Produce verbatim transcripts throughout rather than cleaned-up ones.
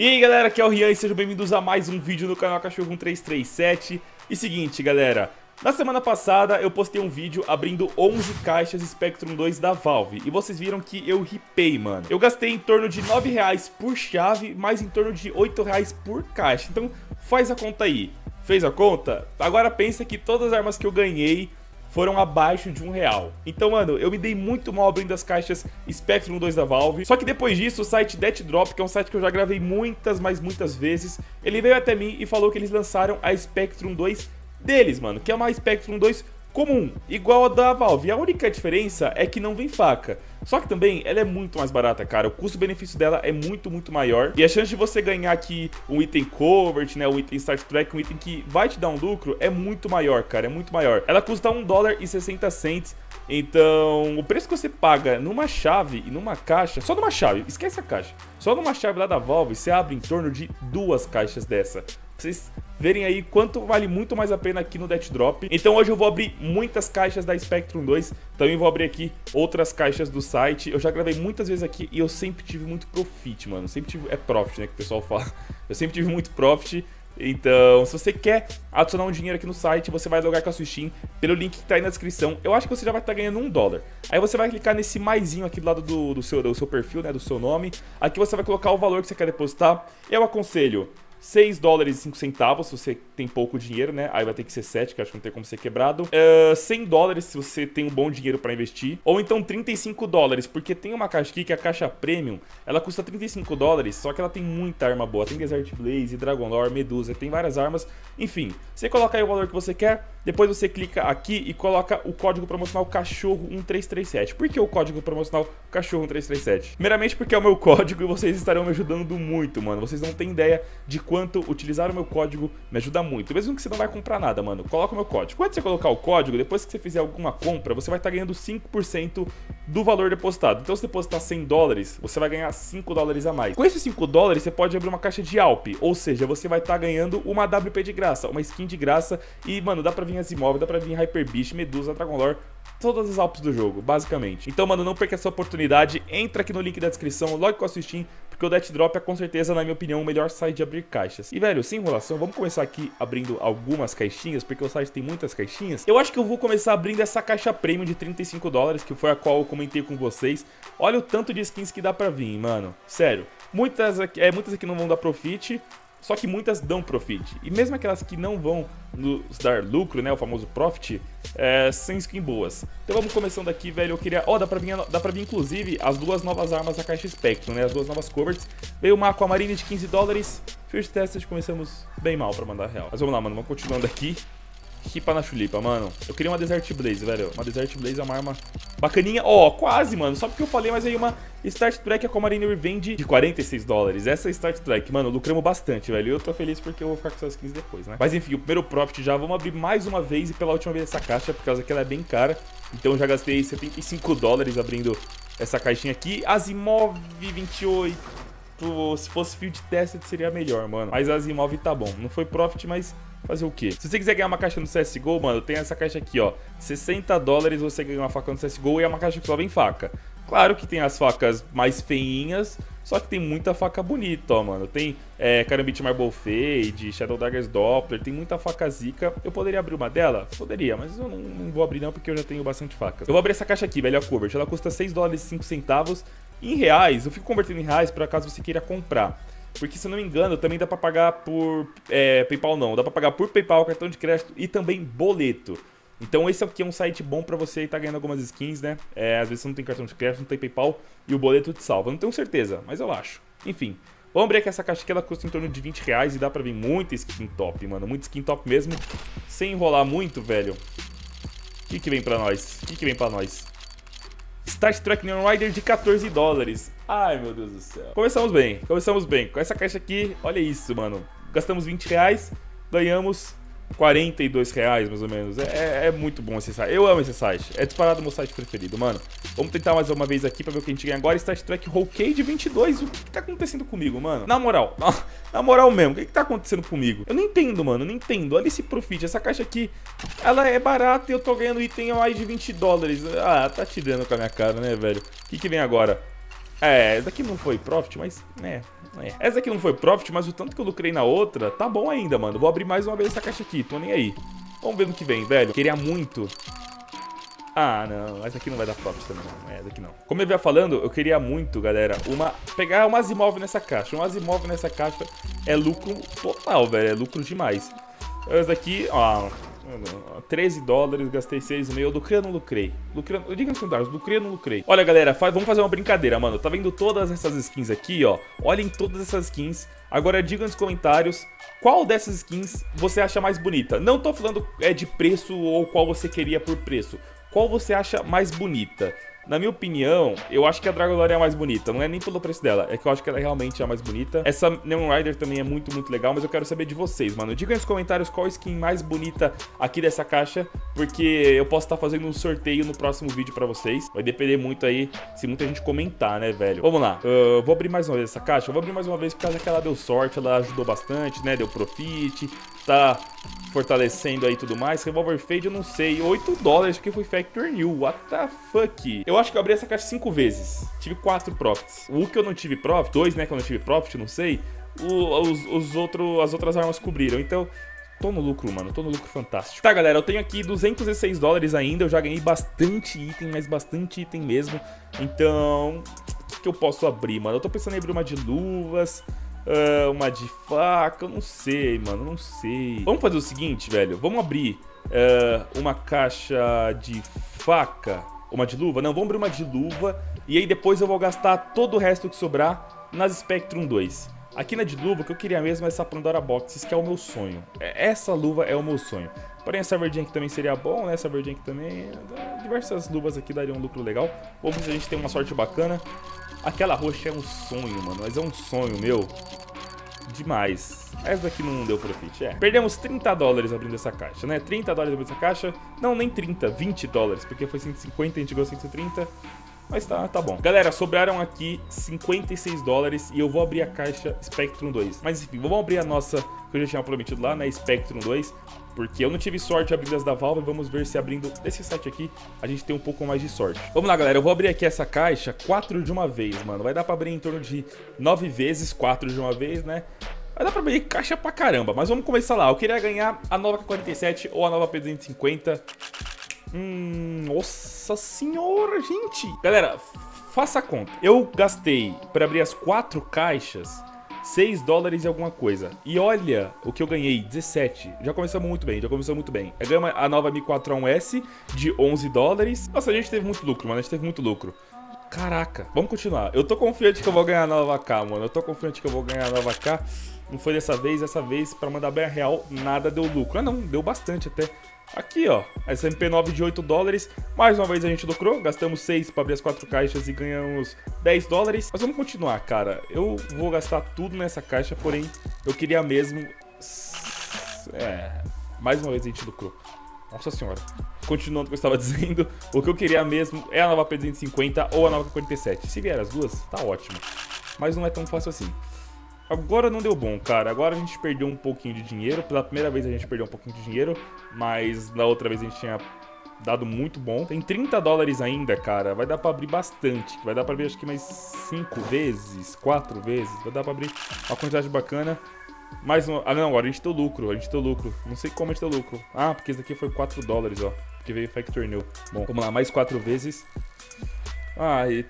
E aí galera, aqui é o Rian e sejam bem-vindos a mais um vídeo no canal Cachorro um três três sete. E seguinte galera, na semana passada eu postei um vídeo abrindo onze caixas Spectrum dois da Valve. E vocês viram que eu ripei, mano. Eu gastei em torno de nove reais por chave, mais em torno de oito reais por caixa. Então faz a conta aí. Fez a conta? Agora pensa que todas as armas que eu ganhei foram abaixo de um real. Então, mano, eu me dei muito mal abrindo as caixas Spectrum dois da Valve. Só que depois disso, o site DeathDrop, que é um site que eu já gravei muitas, mas muitas vezes, ele veio até mim e falou que eles lançaram a Spectrum dois deles, mano, que é uma Spectrum dois comum, igual a da Valve. E a única diferença é que não vem faca. Só que também ela é muito mais barata, cara. O custo-benefício dela é muito, muito maior. E a chance de você ganhar aqui um item Covert, né, um item Start Track, um item que vai te dar um lucro, é muito maior, cara, é muito maior. Ela custa um dólar e sessenta cents. Então, o preço que você paga numa chave e numa caixa, só numa chave, esquece a caixa, só numa chave lá da Valve, você abre em torno de duas caixas dessa. Vocês verem aí quanto vale muito mais a pena aqui no DeathDrop. Então hoje eu vou abrir muitas caixas da Spectrum dois. Também vou abrir aqui outras caixas do site. Eu já gravei muitas vezes aqui e eu sempre tive muito profit, mano. Sempre tive... É profit, né, que o pessoal fala. Eu sempre tive muito profit. Então, se você quer adicionar um dinheiro aqui no site, você vai logar com a sua Steam pelo link que tá aí na descrição. Eu acho que você já vai estar ganhando um dólar. Aí você vai clicar nesse maisinho aqui do lado do, do, seu, do seu perfil, né, do seu nome. Aqui você vai colocar o valor que você quer depositar. Eu aconselho seis dólares e cinco centavos se você tem pouco dinheiro, né? Aí vai ter que ser sete, que eu acho que não tem como ser quebrado. Uh, cem dólares se você tem um bom dinheiro pra investir. Ou então trinta e cinco dólares, porque tem uma caixa aqui que é a caixa Premium. Ela custa trinta e cinco dólares, só que ela tem muita arma boa. Tem Desert Blaze, Dragon Lore, Medusa, tem várias armas. Enfim, você coloca aí o valor que você quer. Depois você clica aqui e coloca o código promocional Cachorro um três três sete. Por que o código promocional Cachorro um três três sete? Primeiramente porque é o meu código e vocês estarão me ajudando muito, mano. Vocês não têm ideia de quanto utilizar o meu código me ajuda muito. Mesmo que você não vai comprar nada, mano, coloca o meu código. Quando você colocar o código, depois que você fizer alguma compra, você vai estar ganhando cinco por cento do valor depositado. Então se depositar cem dólares, você vai ganhar cinco dólares a mais. Com esses cinco dólares, você pode abrir uma caixa de Alp. Ou seja, você vai estar ganhando uma W P de graça, uma skin de graça. E, mano, dá pra vir Asimov, dá pra vir Hyper Beast, Medusa, Dragon Lore, todas as Alps do jogo, basicamente. Então, mano, não perca essa oportunidade. Entra aqui no link da descrição, logo com a sua Steam, porque o DeathDrop é com certeza, na minha opinião, o melhor site de abrir caixas. E, velho, sem enrolação, vamos começar aqui abrindo algumas caixinhas, porque o site tem muitas caixinhas. Eu acho que eu vou começar abrindo essa caixa Premium de trinta e cinco dólares, que foi a qual eu comentei com vocês. Olha o tanto de skins que dá pra vir, mano. Sério, muitas aqui, é, muitas aqui não vão dar profit, só que muitas dão profit. E mesmo aquelas que não vão nos dar lucro, né, o famoso profit, é, sem skin boas. Então vamos começando aqui, velho. Eu queria... Ó, oh, dá pra vir, dá pra vir inclusive as duas novas armas da caixa Spectrum, né, as duas novas coverts. Veio uma Aquamarine de quinze dólares. First Tested, começamos bem mal pra mandar real. Mas vamos lá, mano, vamos continuando aqui. Ripa na chulipa, mano. Eu queria uma Desert Blaze, velho. Uma Desert Blaze é uma arma bacaninha. Ó, oh, quase, mano. Só porque eu falei, mas aí uma Start Track Aquamarine Revenge de quarenta e seis dólares. Essa é Start Track, mano, lucramos bastante, velho. Eu tô feliz porque eu vou ficar com essas skins depois, né? Mas enfim, o primeiro profit já. Vamos abrir mais uma vez e pela última vez essa caixa, por causa que ela é bem cara. Então eu já gastei setenta e cinco dólares abrindo essa caixinha aqui. Asimov vinte e oito. Se fosse Field Tested seria melhor, mano. Mas a Asimov tá bom. Não foi profit, mas fazer o quê? Se você quiser ganhar uma caixa no C S G O, mano, tem essa caixa aqui, ó. sessenta dólares você ganha uma faca no C S G O e é uma caixa que só vem faca. Claro que tem as facas mais feinhas, só que tem muita faca bonita, ó, mano. Tem é, Karambit Marble Fade, Shadow Daggers Doppler, tem muita faca zica. Eu poderia abrir uma dela? Poderia, mas eu não, não vou abrir não, porque eu já tenho bastante facas. Eu vou abrir essa caixa aqui, velho, a Covert. Ela custa seis dólares e cinco centavos. Em reais, eu fico convertendo em reais por acaso você queira comprar. Porque, se eu não me engano, também dá pra pagar por é, PayPal não. Dá pra pagar por PayPal, cartão de crédito e também boleto. Então esse aqui é um site bom pra você estar ganhando algumas skins, né? É, às vezes você não tem cartão de crédito, não tem PayPal e o boleto te salva. Eu não tenho certeza, mas eu acho. Enfim, vamos abrir aqui essa caixa aqui, ela custa em torno de vinte reais e dá pra vir muita skin top, mano. Muita skin top mesmo. Sem enrolar muito, velho. O que que vem pra nós? O que que vem pra nós? Start Track Neon Rider de quatorze dólares. Ai, meu Deus do céu. Começamos bem, começamos bem. Com essa caixa aqui, olha isso, mano. Gastamos vinte reais, ganhamos quarenta e dois reais, mais ou menos. É, é muito bom esse site. Eu amo esse site. É disparado o meu site preferido, mano. Vamos tentar mais uma vez aqui pra ver o que a gente ganha agora. Start Track Rollcade vinte e dois. O que, que tá acontecendo comigo, mano? Na moral, na, na moral mesmo, o que, que tá acontecendo comigo? Eu não entendo, mano, eu não entendo. Olha esse profit. Essa caixa aqui, ela é barata e eu tô ganhando item a mais de vinte dólares. Ah, tá tirando com a minha cara, né, velho? O que que vem agora? É, esse daqui não foi profit, mas, né, É. Essa aqui não foi profit, mas o tanto que eu lucrei na outra, tá bom ainda, mano. Vou abrir mais uma vez essa caixa aqui, tô nem aí. Vamos ver no que vem, velho. Queria muito... Ah, não, essa aqui não vai dar profit também, não. É, essa aqui não. Como eu ia falando, eu queria muito, galera, uma... pegar uma Azimov nessa caixa. Uma Azimov nessa caixa é lucro total, velho. É lucro demais. Essa daqui, ó... treze dólares, gastei seis e meio. Eu lucrei ou não lucrei? Lucrei, eu digo nos comentários, lucrei ou não lucrei? Olha, galera, faz, vamos fazer uma brincadeira, mano. Tá vendo todas essas skins aqui, ó? Olhem todas essas skins. Agora diga nos comentários qual dessas skins você acha mais bonita. Não tô falando é, de preço ou qual você queria por preço. Qual você acha mais bonita? Na minha opinião, eu acho que a Dragon Lore é a mais bonita. Não é nem pelo preço dela, é que eu acho que ela realmente é a mais bonita. Essa Neon Rider também é muito, muito legal, mas eu quero saber de vocês, mano. Diga aí nos comentários qual skin mais bonita aqui dessa caixa, porque eu posso estar fazendo um sorteio no próximo vídeo pra vocês. Vai depender muito aí se muita gente comentar, né, velho? Vamos lá. Uh, vou abrir mais uma vez essa caixa. Eu vou abrir mais uma vez por causa que ela deu sorte, ela ajudou bastante, né? Deu profit, tá fortalecendo aí tudo mais. Revolver Fade, eu não sei. oito dólares, porque foi Factor New. What the fuck? Eu acho que eu abri essa caixa cinco vezes. Tive quatro profits. O que eu não tive profit, dois, né, que eu não tive profit, não sei. O, os, os outros, as outras armas cobriram. Então, tô no lucro, mano. Tô no lucro fantástico. Tá, galera, eu tenho aqui duzentos e seis dólares ainda. Eu já ganhei bastante item, mas bastante item mesmo. Então, o que, que eu posso abrir, mano? Eu tô pensando em abrir uma de luvas... Uh, uma de faca, eu não sei, mano, não sei. Vamos fazer o seguinte, velho, vamos abrir uh, uma caixa de faca, uma de luva? Não, vamos abrir uma de luva e aí depois eu vou gastar todo o resto que sobrar nas Spectrum dois. Aqui na de luva, o que eu queria mesmo é essa Pandora Boxes, que é o meu sonho. Essa luva é o meu sonho. Porém, essa Verdinha também seria bom, né? Essa Verdinha também... Diversas luvas aqui dariam um lucro legal. Vamos ver se a gente tem uma sorte bacana. Aquela roxa é um sonho, mano. Mas é um sonho, meu. Demais. Essa daqui não deu profit, é. Perdemos trinta dólares abrindo essa caixa, né? trinta dólares abrindo essa caixa. Não, nem trinta, vinte dólares. Porque foi cento e cinquenta, a gente ganhou cento e trinta. Mas tá, tá bom. Galera, sobraram aqui cinquenta e seis dólares e eu vou abrir a caixa Spectrum dois. Mas enfim, vamos abrir a nossa, que eu já tinha prometido lá, né? Spectrum dois. Porque eu não tive sorte abrindo as da Valve. Vamos ver se abrindo desse site aqui a gente tem um pouco mais de sorte. Vamos lá, galera. Eu vou abrir aqui essa caixa quatro de uma vez, mano. Vai dar pra abrir em torno de nove vezes, quatro de uma vez, né? Vai dar pra abrir caixa pra caramba. Mas vamos começar lá. Eu queria ganhar a nova K quarenta e sete ou a nova P duzentos e cinquenta. Hum, nossa senhora, gente. Galera, faça a conta. Eu gastei pra abrir as quatro caixas seis dólares e alguma coisa. E olha o que eu ganhei, dezessete. Já começamos muito bem, já começou muito bem. Eu ganhei a nova Mi quatro A um S de onze dólares. Nossa, a gente teve muito lucro, mano. A gente teve muito lucro. Caraca, vamos continuar. Eu tô confiante que eu vou ganhar a nova K, mano. Eu tô confiante que eu vou ganhar a nova K. Não foi dessa vez, dessa vez, pra mandar bem a real, nada deu lucro. Ah, não, deu bastante até. Aqui, ó, essa M P nove de oito dólares. Mais uma vez a gente lucrou. Gastamos seis para abrir as quatro caixas e ganhamos dez dólares. Mas vamos continuar, cara. Eu vou gastar tudo nessa caixa, porém, eu queria mesmo... É... Mais uma vez a gente lucrou. Nossa senhora. Continuando o que eu estava dizendo, o que eu queria mesmo é a nova P duzentos e cinquenta ou a nova K quarenta e sete. Se vier as duas, tá ótimo. Mas não é tão fácil assim. Agora não deu bom, cara. Agora a gente perdeu um pouquinho de dinheiro. Pela primeira vez a gente perdeu um pouquinho de dinheiro. Mas na outra vez a gente tinha dado muito bom. Tem trinta dólares ainda, cara. Vai dar pra abrir bastante. Vai dar pra abrir acho que mais cinco vezes, quatro vezes. Vai dar pra abrir uma quantidade bacana. Mais um... Ah, não, agora a gente deu lucro. A gente deu lucro. Não sei como a gente deu lucro. Ah, porque esse daqui foi quatro dólares, ó. Porque veio Factor New. Bom, vamos lá. Mais quatro vezes. Ah, e...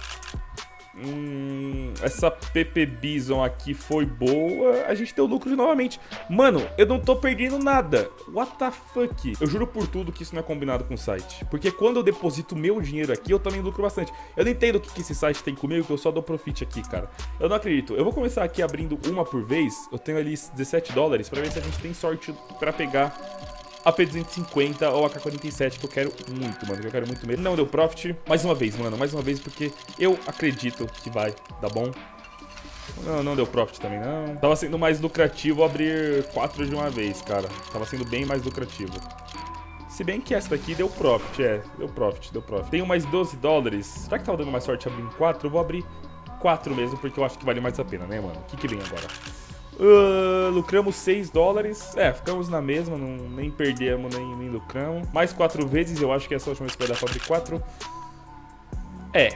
Hum, essa P P Bison aqui foi boa. A gente deu lucro de novamente. Mano, eu não tô perdendo nada. What the fuck? Eu juro por tudo que isso não é combinado com o site. Porque quando eu deposito meu dinheiro aqui, eu também lucro bastante. Eu não entendo o que, que esse site tem comigo, que eu só dou profit aqui, cara. Eu não acredito. Eu vou começar aqui abrindo uma por vez. Eu tenho ali dezessete dólares pra ver se a gente tem sorte pra pegar a P duzentos e cinquenta ou a K quarenta e sete, que eu quero muito, mano, que eu quero muito mesmo. Não deu profit. Mais uma vez, mano, mais uma vez, porque eu acredito que vai dar bom. Não, não deu profit também, não. Tava sendo mais lucrativo abrir quatro de uma vez, cara. Tava sendo bem mais lucrativo. Se bem que essa daqui deu profit, é. Deu profit, deu profit. Tenho mais doze dólares. Será que tava dando mais sorte abrir em quatro? Eu vou abrir quatro mesmo, porque eu acho que vale mais a pena, né, mano? O que que vem agora? Uh, lucramos seis dólares. É, ficamos na mesma, não, nem perdemos, nem, nem lucramos. Mais quatro vezes, eu acho que essa é a última vez que vai dar pra abrir quatro. É,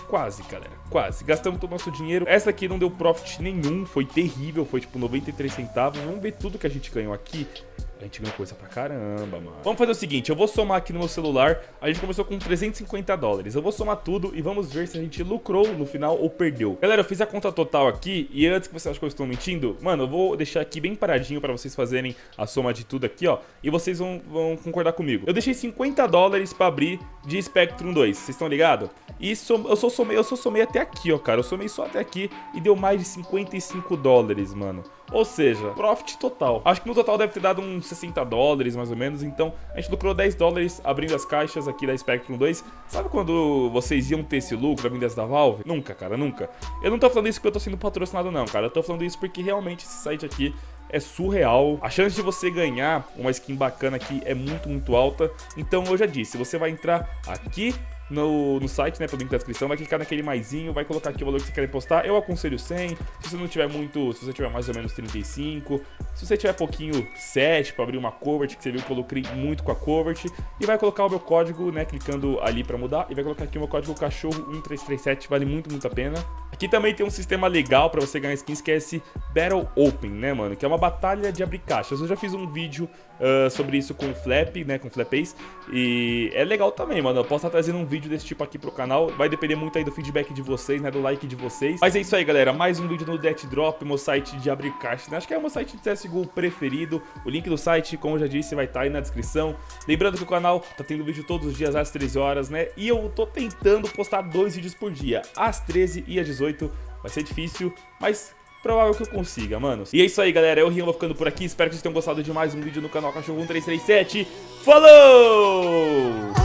quase, galera, quase. Gastamos todo o nosso dinheiro. Essa aqui não deu profit nenhum, foi terrível, foi tipo noventa e três centavos. Vamos ver tudo que a gente ganhou aqui. A gente ganhou coisa pra caramba, mano. Vamos fazer o seguinte, eu vou somar aqui no meu celular. A gente começou com trezentos e cinquenta dólares. Eu vou somar tudo e vamos ver se a gente lucrou no final ou perdeu. Galera, eu fiz a conta total aqui. E antes que você ache que eu estou mentindo, mano, eu vou deixar aqui bem paradinho pra vocês fazerem a soma de tudo aqui, ó. E vocês vão, vão concordar comigo. Eu deixei cinquenta dólares pra abrir de Spectrum dois. Vocês estão ligados? E som, eu, só somei, eu só somei até aqui, ó, cara. Eu somei só até aqui e deu mais de cinquenta e cinco dólares, mano. Ou seja, profit total. Acho que no total deve ter dado uns sessenta dólares, mais ou menos. Então, a gente lucrou dez dólares abrindo as caixas aqui da Spectrum dois. Sabe quando vocês iam ter esse lucro abrindo as da Valve? Nunca, cara, nunca. Eu não tô falando isso porque eu tô sendo patrocinado, não, cara. Eu tô falando isso porque realmente esse site aqui é surreal. A chance de você ganhar uma skin bacana aqui é muito, muito alta. Então, eu já disse, você vai entrar aqui No, no site, né, pelo link da descrição, vai clicar naquele maisinho, vai colocar aqui o valor que você quer postar. Eu aconselho cem, se você não tiver muito, se você tiver mais ou menos trinta e cinco, se você tiver pouquinho sete para abrir uma covert, que você viu que eu lucrei muito com a covert, e vai colocar o meu código, né, clicando ali para mudar, e vai colocar aqui o meu código cachorro um três três sete, vale muito, muito a pena. Aqui também tem um sistema legal para você ganhar skins, que é esse Battle Open, né, mano, que é uma batalha de abrir caixas. Eu já fiz um vídeo uh, sobre isso com o Flap, né, com o Flapace, e é legal também, mano. Eu posso estar trazendo um vídeo desse tipo aqui pro canal, vai depender muito aí do feedback de vocês, né, do like de vocês. Mas é isso aí, galera, mais um vídeo no Death Drop, meu site de abrir caixa, né? Acho que é o meu site de C S G O preferido. O link do site, como eu já disse, vai estar aí na descrição. Lembrando que o canal tá tendo vídeo todos os dias às treze horas, né, e eu tô tentando postar dois vídeos por dia, às treze e às dezoito. Vai ser difícil, mas provável que eu consiga, manos. E é isso aí, galera, eu, Rian, vou ficando por aqui. Espero que vocês tenham gostado de mais um vídeo no canal Cachorro um três três sete. Falou!